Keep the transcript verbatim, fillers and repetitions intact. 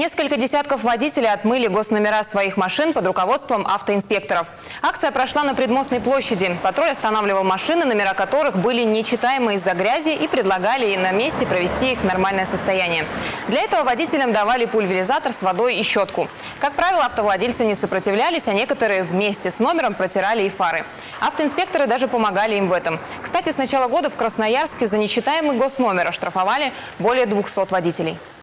Несколько десятков водителей отмыли госномера своих машин под руководством автоинспекторов. Акция прошла на Предмостной площади. Патруль останавливал машины, номера которых были нечитаемы из-за грязи, и предлагали на месте провести их в нормальное состояние. Для этого водителям давали пульверизатор с водой и щетку. Как правило, автовладельцы не сопротивлялись, а некоторые вместе с номером протирали и фары. Автоинспекторы даже помогали им в этом. Кстати, с начала года в Красноярске за нечитаемый госномер оштрафовали более двухсот водителей.